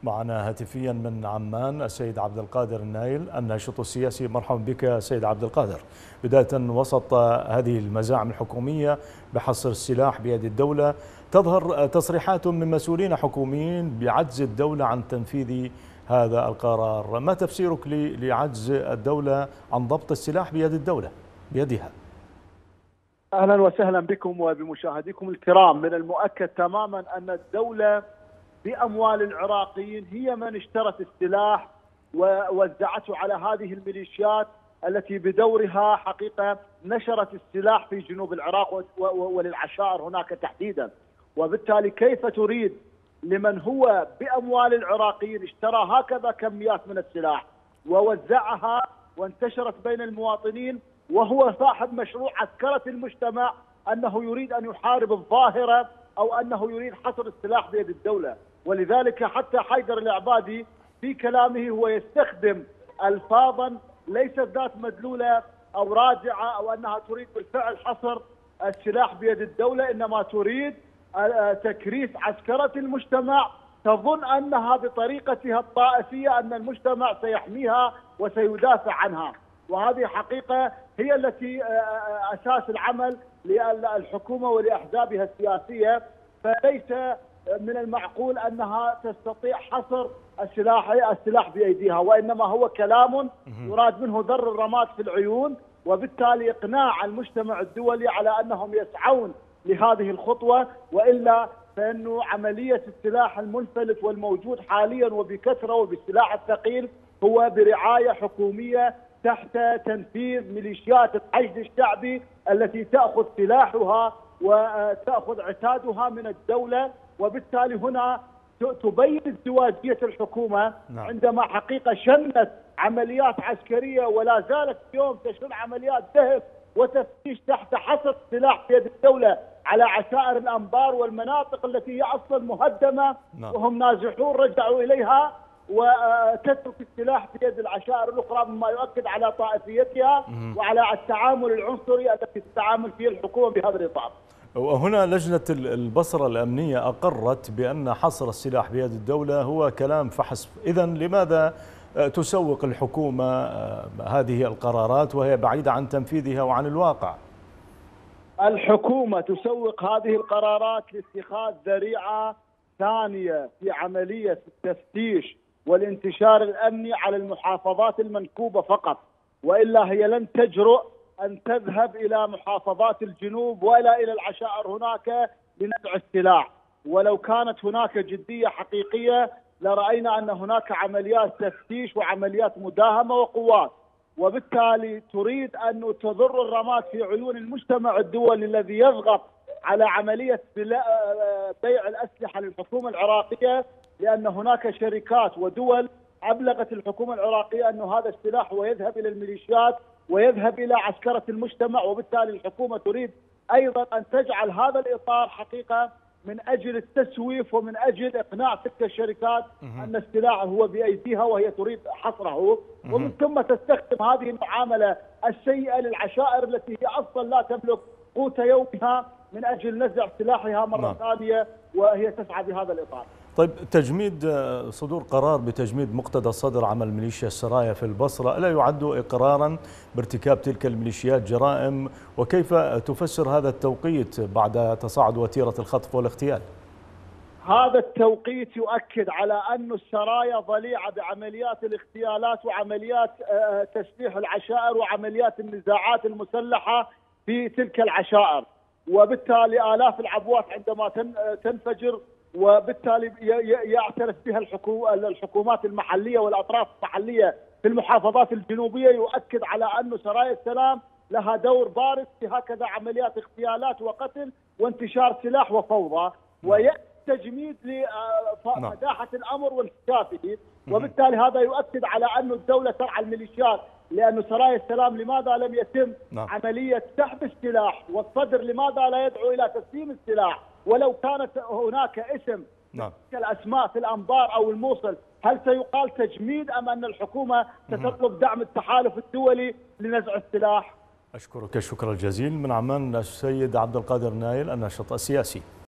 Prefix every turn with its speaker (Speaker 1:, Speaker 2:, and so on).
Speaker 1: معنا هاتفيا من عمان السيد عبد القادر النايل الناشط السياسي. مرحبا بك سيد عبد القادر. بداية، وسط هذه المزاعم الحكومية بحصر السلاح بيد الدولة، تظهر تصريحات من مسؤولين حكوميين بعجز الدولة عن تنفيذ هذا القرار. ما تفسيرك لعجز الدولة عن ضبط السلاح بيد الدولة بيدها؟
Speaker 2: أهلا وسهلا بكم وبمشاهديكم الكرام. من المؤكد تماما أن الدولة بأموال العراقيين هي من اشترت السلاح ووزعته على هذه الميليشيات التي بدورها حقيقة نشرت السلاح في جنوب العراق وللعشائر هناك تحديدا. وبالتالي كيف تريد لمن هو بأموال العراقيين اشترى هكذا كميات من السلاح ووزعها وانتشرت بين المواطنين، وهو صاحب مشروع عسكرة المجتمع، أنه يريد أن يحارب الظاهرة أو أنه يريد حصر السلاح بيد الدولة؟ ولذلك حتى حيدر العبادي في كلامه هو يستخدم ألفاظا ليست ذات مدلولة أو راجعة أو أنها تريد بالفعل حصر السلاح بيد الدولة، إنما تريد تكريس عسكرة المجتمع، تظن أنها بطريقتها الطائفية أن المجتمع سيحميها وسيدافع عنها. وهذه حقيقة هي التي أساس العمل للحكومة ولأحزابها السياسية، فليس من المعقول أنها تستطيع حصر السلاح بأيديها، وإنما هو كلام يراد منه ذر الرماد في العيون، وبالتالي إقناع المجتمع الدولي على أنهم يسعون لهذه الخطوة، وإلا فإنه عملية السلاح المنفلت والموجود حاليا وبكثرة وبالسلاح الثقيل هو برعاية حكومية تحت تنفيذ ميليشيات الحشد الشعبي التي تأخذ سلاحها وتأخذ عتادها من الدولة. وبالتالي هنا تبين ازدواجية الحكومة عندما حقيقة شنت عمليات عسكرية ولا زالت اليوم تشن عمليات دهس وتفتيش تحت حصر سلاح في يد الدولة على عشائر الأنبار والمناطق التي هي أصلا مهدمة وهم نازحون رجعوا إليها، وتترك السلاح في يد العشائر الأخرى، مما يؤكد على طائفيتها وعلى التعامل العنصري التي تتعامل فيه الحكومة بهذا الإطار.
Speaker 1: وهنا لجنة البصرة الأمنية أقرت بأن حصر السلاح بيد الدولة هو كلام فحسب. إذن لماذا تسوق الحكومة هذه القرارات وهي بعيدة عن تنفيذها وعن الواقع؟
Speaker 2: الحكومة تسوق هذه القرارات لاتخاذ ذريعة ثانية في عملية التفتيش والانتشار الأمني على المحافظات المنكوبة فقط، وإلا هي لن تجرؤ أن تذهب إلى محافظات الجنوب ولا إلى العشائر هناك لنزع السلاح. ولو كانت هناك جدية حقيقية لرأينا أن هناك عمليات تفتيش وعمليات مداهمة وقوات، وبالتالي تريد أن تضر الرماد في عيون المجتمع الدولي الذي يضغط على عملية بيع الأسلحة للحكومة العراقية، لأن هناك شركات ودول أبلغت الحكومة العراقية أن هذا السلاح ويذهب إلى الميليشيات ويذهب إلى عسكرة المجتمع. وبالتالي الحكومة تريد أيضا أن تجعل هذا الإطار حقيقة من أجل التسويف ومن أجل إقناع تلك الشركات أن السلاح هو بأيديها وهي تريد حصره، ومن ثم تستخدم هذه المعاملة السيئة للعشائر التي هي أصلا لا تملك قوت يومها من أجل نزع سلاحها مرة ثانية وهي تسعى بهذا الإطار.
Speaker 1: طيب، صدور قرار بتجميد مقتدى الصدر عمل ميليشيا السرايا في البصرة ألا يعد إقرارا بارتكاب تلك الميليشيات جرائم؟ وكيف تفسر هذا التوقيت بعد تصاعد وتيرة الخطف والاغتيال؟
Speaker 2: هذا التوقيت يؤكد على أن السرايا ضليعة بعمليات الاغتيالات وعمليات تسليح العشائر وعمليات النزاعات المسلحة في تلك العشائر، وبالتالي آلاف العبوات عندما تنفجر وبالتالي يعترف بها الحكومات المحلية والأطراف المحلية في المحافظات الجنوبية، يؤكد على أن سرايا السلام لها دور بارز في هكذا عمليات اغتيالات وقتل وانتشار سلاح وفوضى، ويأتي تجميد لفداحة الأمر وانكشافه. وبالتالي هذا يؤكد على أن الدولة ترعى الميليشيات، لأن سرايا السلام لماذا لم يتم عملية سحب السلاح، والصدر لماذا لا يدعو إلى تسليم السلاح؟ ولو كانت هناك اسم كالأسماء في الأنبار أو الموصل، هل سيقال تجميد أم أن الحكومة ستطلب دعم التحالف الدولي لنزع السلاح؟
Speaker 1: أشكرك الشكر الجزيل. من عمان السيد عبد القادر نايل الناشط السياسي.